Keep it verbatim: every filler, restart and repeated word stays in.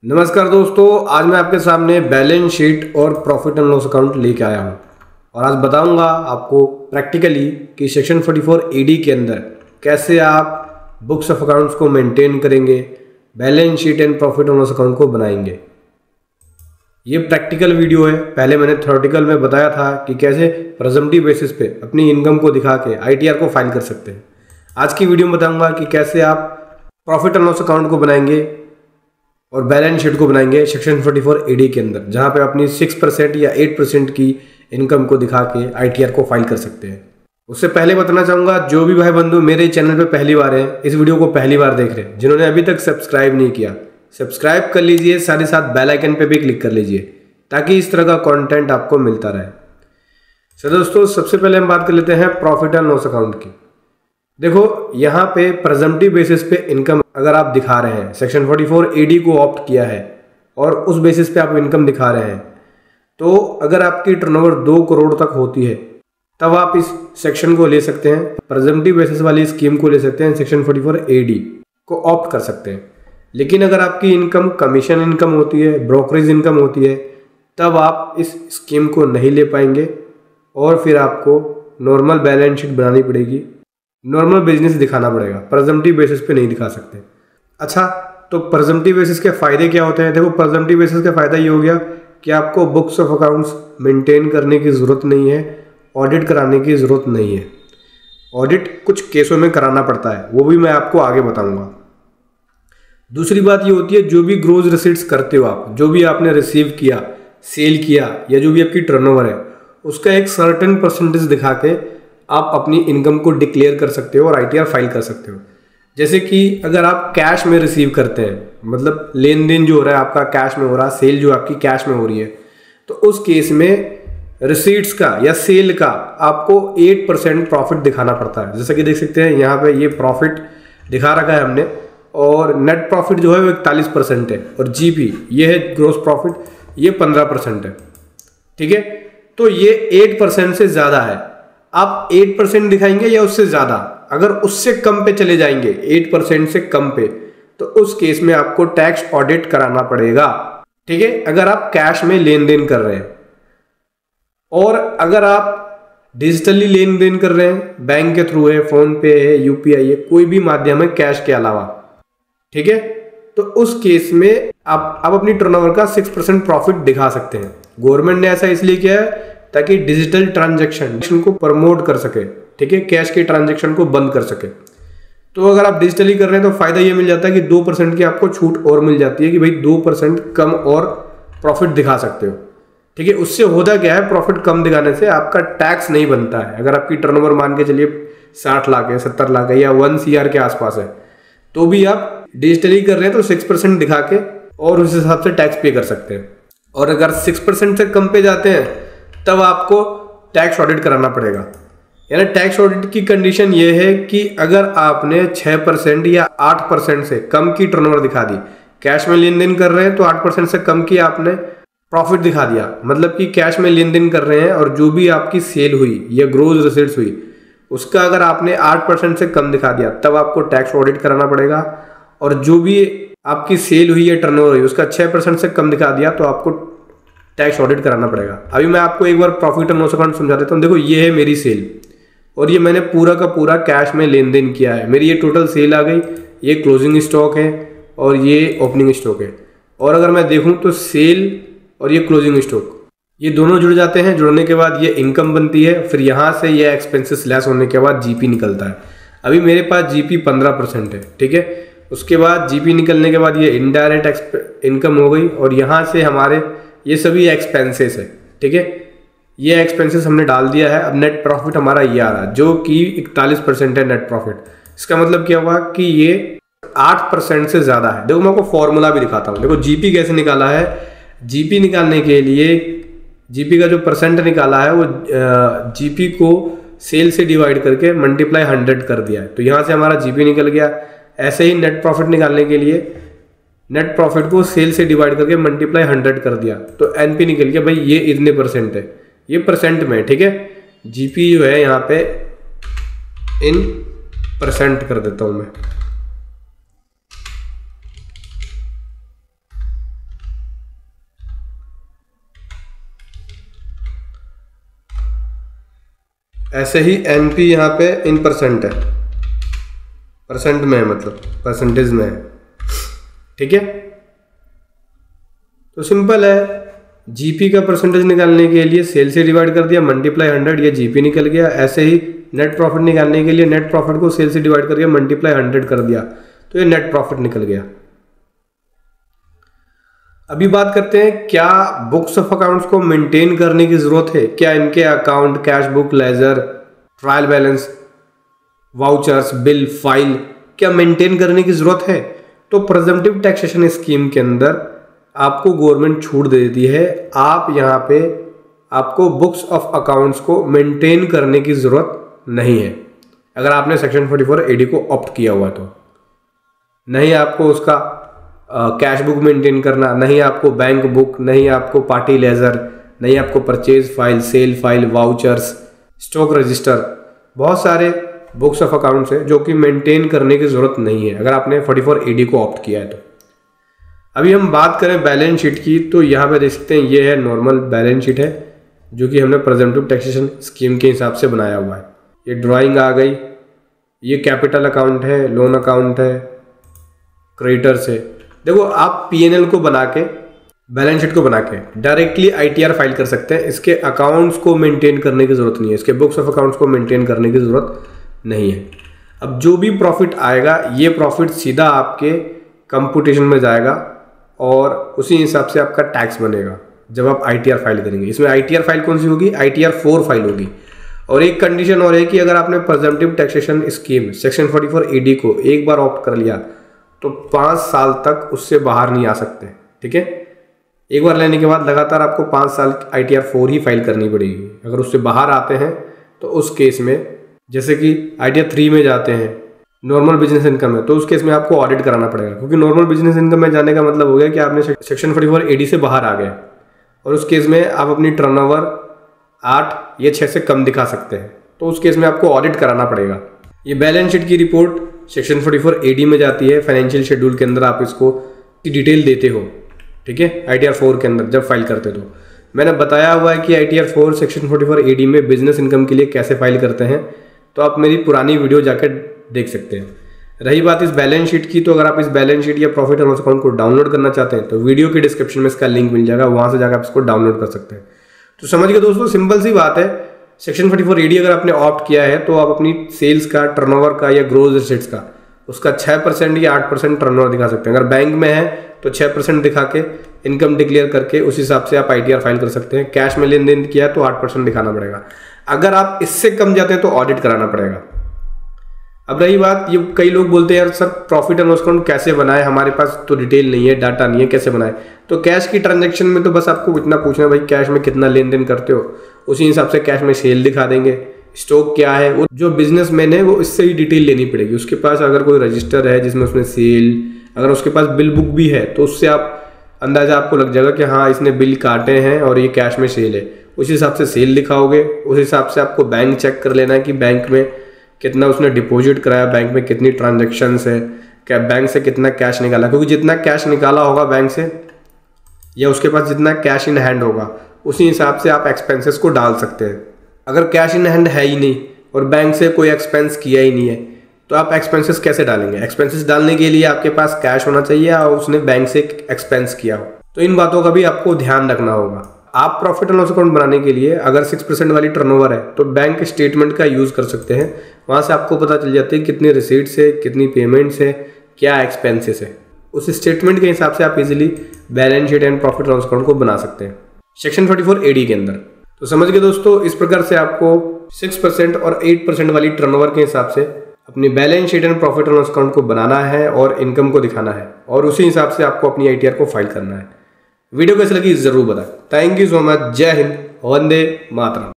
नमस्कार दोस्तों, आज मैं आपके सामने बैलेंस शीट और प्रॉफिट एंड लॉस अकाउंट लेके आया हूँ और आज बताऊंगा आपको प्रैक्टिकली कि section forty four A D के अंदर कैसे आप बुक्स ऑफ अकाउंट्स को मेंटेन करेंगे, balance sheet and profit and loss account को बनाएंगे। ये प्रैक्टिकल वीडियो है। पहले मैंने थ्योरेटिकल में बताया था कि कैसे प्रेजम्पटिव बेसिस पे अपनी इनकम को दिखा के आई टी आर को फाइल कर सकते हैं। आज की वीडियो में बताऊंगा कि कैसे आप प्रॉफिट एंड लॉस अकाउंट को बनाएंगे और बैलेंस शीट को बनाएंगे section forty four A D के अंदर, जहां पे अपनी सिक्स परसेंट या एट परसेंट की इनकम को दिखा के आई टी आर को फाइल कर सकते हैं। उससे पहले बताना चाहूँगा, जो भी भाई बंधु मेरे चैनल पे पहली बार हैं, इस वीडियो को पहली बार देख रहे हैं, जिन्होंने अभी तक सब्सक्राइब नहीं किया, सब्सक्राइब कर लीजिए, साथ ही साथ बेल आइकन पे भी क्लिक कर लीजिए ताकि इस तरह का कंटेंट आपको मिलता रहे। सो दोस्तों, सबसे पहले हम बात कर लेते हैं प्रॉफिट एंड लॉस अकाउंट की। देखो, यहाँ पे प्रेजम्पटिव बेसिस पे इनकम अगर आप दिखा रहे हैं, section forty four A D को ऑप्ट किया है और उस बेसिस पे आप इनकम दिखा रहे हैं, तो अगर आपकी टर्नओवर दो करोड़ तक होती है तब आप इस सेक्शन को ले सकते हैं, प्रेजम्पटिव बेसिस वाली स्कीम को ले सकते हैं, section forty four A D को ऑप्ट कर सकते हैं। लेकिन अगर आपकी इनकम कमीशन इनकम होती है, ब्रोकरेज इनकम होती है, तब आप इस स्कीम को नहीं ले पाएंगे और फिर आपको नॉर्मल बैलेंस शीट बनानी पड़ेगी, नॉर्मल बिजनेस दिखाना पड़ेगा, प्रेजम्पटिव बेसिस पे नहीं दिखा सकते। अच्छा, तो प्रेजम्पटिव बेसिस के फ़ायदे क्या होते हैं? देखो, प्रेजम्पटिव बेसिस का फ़ायदा ये हो गया कि आपको बुक्स ऑफ अकाउंट्स मेंटेन करने की ज़रूरत नहीं है, ऑडिट कराने की ज़रूरत नहीं है। ऑडिट कुछ केसों में कराना पड़ता है, वो भी मैं आपको आगे बताऊंगा। दूसरी बात ये होती है, जो भी ग्रोज रिसीट्स करते हो आप, जो भी आपने रिसीव किया, सेल किया, या जो भी आपकी टर्नओवर है, उसका एक सर्टेन परसेंटेज दिखा के आप अपनी इनकम को डिक्लेयर कर सकते हो और आई टी आर फाइल कर सकते हो। जैसे कि अगर आप कैश में रिसीव करते हैं, मतलब लेन देन जो हो रहा है आपका कैश में हो रहा है, सेल जो आपकी कैश में हो रही है, तो उस केस में रिसीट्स का या सेल का आपको एट परसेंट प्रॉफिट दिखाना पड़ता है। जैसे कि देख सकते हैं यहाँ पे ये प्रॉफिट दिखा रखा है हमने, और नेट प्रॉफिट जो है वो इकतालीस परसेंट है, और जी पी ये है ग्रोस प्रॉफिट, ये पंद्रह परसेंट है। ठीक है, तो ये एट परसेंट से ज़्यादा है। आप एट परसेंट दिखाएंगे या उससे ज़्यादा? अगर उससे कम पे चले जाएंगे, एट परसेंट से कम पे, तो उस केस में आपको टैक्स ऑडिट कराना पड़ेगा। ठीक है, अगर आप कैश में लेन देन कर रहे हैं, और अगर आप डिजिटली लेन देन कर रहे हैं, बैंक के थ्रू है, फोन पे है, यू पी आई है, कोई भी माध्यम है कैश के अलावा, ठीक है, तो उस केस में आप आप अपनी टर्नओवर का सिक्स परसेंट प्रॉफिट दिखा सकते हैं। गवर्नमेंट ने ऐसा इसलिए किया है ताकि डिजिटल ट्रांजैक्शन को प्रमोट कर सके, ठीक है, कैश के ट्रांजैक्शन को बंद कर सके। तो अगर आप डिजिटली कर रहे हैं तो फायदा ये मिल जाता है कि दो परसेंट की आपको छूट और मिल जाती है कि भाई दो परसेंट कम और प्रॉफिट दिखा सकते हो। ठीक है, उससे होता क्या है, प्रॉफिट कम दिखाने से आपका टैक्स नहीं बनता है। अगर आपकी टर्नओवर मान के चलिए साठ लाख है, सत्तर लाख है, या वन सी आर के आसपास है, तो भी आप डिजिटली कर रहे हैं तो सिक्स परसेंट दिखा के और उस हिसाब से टैक्स पे कर सकते हैं। और अगर सिक्स परसेंट से कम पे जाते हैं तब आपको टैक्स ऑडिट कराना पड़ेगा। यानी टैक्स ऑडिट की कंडीशन ये है कि अगर आपने छह परसेंट या आठ परसेंट से कम की टर्नओवर दिखा दी, कैश में लेन देन कर रहे हैं तो आठ परसेंट से कम की आपने प्रॉफिट दिखा दिया, मतलब कि कैश में लेन देन कर रहे हैं और जो भी आपकी सेल हुई या ग्रोज रिसीट्स हुई उसका अगर आपने आठ परसेंट से कम दिखा दिया तब आपको टैक्स ऑडिट कराना पड़ेगा। और जो भी आपकी सेल हुई या टर्नओवर हुई उसका छह परसेंट से कम दिखा दिया तो आपको टैक्स ऑडिट कराना पड़ेगा। अभी मैं आपको एक बार प्रॉफिट एंड लॉस अकाउंट समझा देता हूँ। देखो, ये है मेरी सेल और ये मैंने पूरा का पूरा कैश में लेन देन किया है। मेरी ये टोटल सेल आ गई, ये क्लोजिंग स्टॉक है और ये ओपनिंग स्टॉक है। और अगर मैं देखूँ तो सेल और ये क्लोजिंग स्टॉक ये दोनों जुड़ जाते हैं। जुड़ने के बाद ये इनकम बनती है, फिर यहाँ से ये एक्सपेंसेस लेस होने के बाद जीपी निकलता है। अभी मेरे पास जीपी पंद्रह परसेंट है, ठीक है। उसके बाद जीपी निकलने के बाद ये इनडायरेक्ट इनकम हो गई और यहाँ से हमारे ये सभी एक्सपेंसेस है, ठीक है। ये एक्सपेंसेस हमने डाल दिया है। अब नेट प्रॉफिट हमारा ये आ रहा है जो कि इकतालीस परसेंट है नेट प्रॉफिट। इसका मतलब क्या हुआ कि ये आठ परसेंट से ज़्यादा है। देखो, मैं आपको फॉर्मूला भी दिखाता हूँ। देखो, जीपी कैसे निकाला है। जीपी निकालने के लिए जीपी का जो परसेंट निकाला है वो जीपी को सेल से डिवाइड करके मल्टीप्लाई हंड्रेड कर दिया है, तो यहाँ से हमारा जीपी निकल गया। ऐसे ही नेट प्रॉफिट निकालने के लिए नेट प्रॉफिट को सेल से डिवाइड करके मल्टीप्लाई हंड्रेड कर दिया तो एनपी निकल गया। भाई ये इतने परसेंट है, ये परसेंट में, ठीक है। जीपी जो है यहाँ पे इन परसेंट कर देता हूँ मैं। ऐसे ही एनपी यहाँ पे इन परसेंट है, परसेंट में है, मतलब परसेंटेज में है। ठीक है, तो सिंपल है। जीपी का परसेंटेज निकालने के लिए सेल से डिवाइड कर दिया, मल्टीप्लाई हंड्रेड, ये जीपी निकल गया। ऐसे ही नेट प्रॉफिट निकालने के लिए नेट प्रॉफिट को सेल से डिवाइड कर दिया, मल्टीप्लाई हंड्रेड कर दिया, तो ये नेट प्रॉफिट निकल गया। अभी बात करते हैं, क्या बुक्स ऑफ अकाउंट्स को मेंटेन करने की जरूरत है? क्या इनके account, cash book, ledger, trial balance, vouchers, bill, file क्या मेंटेन करने की जरूरत है? तो प्रेजम्पटिव टैक्सेशन स्कीम के अंदर आपको गवर्नमेंट छूट दे देती है। आप यहाँ पे आपको बुक्स ऑफ अकाउंट्स को मेंटेन करने की जरूरत नहीं है, अगर आपने section forty four A D को ऑप्ट किया हुआ तो। नहीं आपको उसका कैश बुक मेंटेन करना, नहीं आपको बैंक बुक, नहीं आपको पार्टी लेजर, नहीं आपको purchase file, sale file, vouchers, stock register, बहुत सारे बुक्स ऑफ अकाउंट्स है जो कि मेंटेन करने की जरूरत नहीं है अगर आपने फोर्टी फोर ए डी को ऑप्ट किया है तो। अभी हम बात करें बैलेंस शीट की, तो यहाँ पे देख सकते हैं ये है नॉर्मल बैलेंस शीट है जो कि हमने प्रेजेंटिव टैक्सेशन स्कीम के हिसाब से बनाया हुआ है। ये ड्राइंग आ गई, ये कैपिटल अकाउंट है, लोन अकाउंट है, क्रेडिटर्स है। देखो आप पी एन एल को बना के, बैलेंस शीट को बना के directly I T R file कर सकते हैं। इसके अकाउंट्स को मेंटेन करने की जरूरत नहीं है, इसके बुक्स ऑफ अकाउंट्स को मेंटेन करने की जरूरत नहीं है। अब जो भी प्रॉफिट आएगा ये प्रॉफिट सीधा आपके कंप्यूटेशन में जाएगा और उसी हिसाब से आपका टैक्स बनेगा जब आप आई टी आर फाइल करेंगे। इसमें आई टी आर फाइल कौन सी होगी? I T R four file होगी। और एक कंडीशन और है कि अगर आपने presumptive taxation scheme section forty four A D को एक बार ऑप्ट कर लिया तो पाँच साल तक उससे बाहर नहीं आ सकते। ठीक है, एक बार लेने के बाद लगातार आपको पाँच साल आई टी आर फोर ही फाइल करनी पड़ेगी। अगर उससे बाहर आते हैं तो उस केस में, जैसे कि आई टी आर थ्री में जाते हैं, नॉर्मल बिजनेस इनकम है, तो उस केस में आपको ऑडिट कराना पड़ेगा, क्योंकि नॉर्मल बिजनेस इनकम में जाने का मतलब हो गया कि आपने section forty four A D से बाहर आ गए और उस केस में आप अपनी टर्नओवर आठ या छः से कम दिखा सकते हैं, तो उस केस में आपको ऑडिट कराना पड़ेगा। ये बैलेंस शीट की report section forty four A D में जाती है, फाइनेंशियल शेड्यूल के अंदर आप इसको की डिटेल देते हो। ठीक है, आई टी आर फोर के अंदर जब फाइल करते तो मैंने बताया हुआ है कि I T R four section forty four A D में बिजनेस इनकम के लिए कैसे फाइल करते हैं, तो आप मेरी पुरानी वीडियो जाकर देख सकते हैं। रही बात इस बैलेंस शीट की, तो अगर आप इस बैलेंस शीट या प्रॉफिट एंड लॉस अकाउंट को डाउनलोड करना चाहते हैं तो वीडियो के डिस्क्रिप्शन में इसका लिंक मिल जाएगा, वहां से जाकर आप इसको डाउनलोड कर सकते हैं। तो समझ गए दोस्तों, सिंपल सी बात है। Section forty four A D अगर आपने ऑप्ट किया है तो आप अपनी सेल्स का, टर्नओवर का या ग्रोस एसेट्स का उसका छः परसेंट या आठ परसेंट टर्नओवर दिखा सकते हैं। अगर बैंक में है तो छः परसेंट दिखा के इनकम डिक्लेयर करके उस हिसाब से आप आई टी आर फाइल कर सकते हैं। कैश में लेन देन किया है तो आठ परसेंट दिखाना पड़ेगा। अगर आप इससे कम जाते हैं तो ऑडिट कराना पड़ेगा। अब रही बात, ये कई लोग बोलते हैं यार sir profit and loss account कैसे बनाए, हमारे पास तो डिटेल नहीं है, डाटा नहीं है, कैसे बनाए? तो कैश की ट्रांजैक्शन में तो बस आपको इतना पूछना है भाई कैश में कितना लेन देन करते हो, उसी हिसाब से कैश में सेल दिखा देंगे। स्टॉक क्या है, वो जो बिजनेसमैन है वो इससे ही डिटेल लेनी पड़ेगी। उसके पास अगर कोई रजिस्टर है जिसमें उसमें सेल, अगर उसके पास बिल बुक भी है तो उससे आप अंदाजा आपको लग जाएगा कि हाँ इसने बिल काटे हैं और ये कैश में सेल है। उस हिसाब से सेल दिखाओगे, उस हिसाब से आपको बैंक चेक कर लेना है कि बैंक में कितना उसने डिपॉजिट कराया, बैंक में कितनी ट्रांजैक्शंस है, क्या बैंक से कितना कैश निकाला, क्योंकि जितना कैश निकाला होगा बैंक से या उसके पास जितना कैश इन हैंड होगा उसी हिसाब से आप एक्सपेंसेस को डाल सकते हैं। अगर कैश इन हैंड है ही नहीं और बैंक से कोई एक्सपेंस किया ही नहीं है तो आप एक्सपेंसेस कैसे डालेंगे? एक्सपेंसेस डालने के लिए आपके पास कैश होना चाहिए और उसने बैंक से एक्सपेंस किया हो। तो इन बातों का भी आपको ध्यान रखना होगा। आप प्रॉफिट एंड लॉस अकाउंट बनाने के लिए अगर सिक्स परसेंट वाली टर्नओवर है तो बैंक स्टेटमेंट का यूज़ कर सकते हैं। वहाँ से आपको पता चल जाता है कितनी रिसीट्स है, कितनी पेमेंट्स है, क्या एक्सपेंसेस है। उस स्टेटमेंट के हिसाब से आप easily balance sheet and profit and loss account को बना सकते हैं section forty four A D के अंदर। तो समझ गए दोस्तों, इस प्रकार से आपको सिक्स परसेंट और एट परसेंट वाली टर्नओवर के हिसाब से अपनी balance sheet and profit and loss account को बनाना है और इनकम को दिखाना है और उसी हिसाब से आपको अपनी आई टी आर को फाइल करना है। वीडियो कैसी लगी जरूर बताएं। Thank you so much. जय हिंद, वंदे मातरम।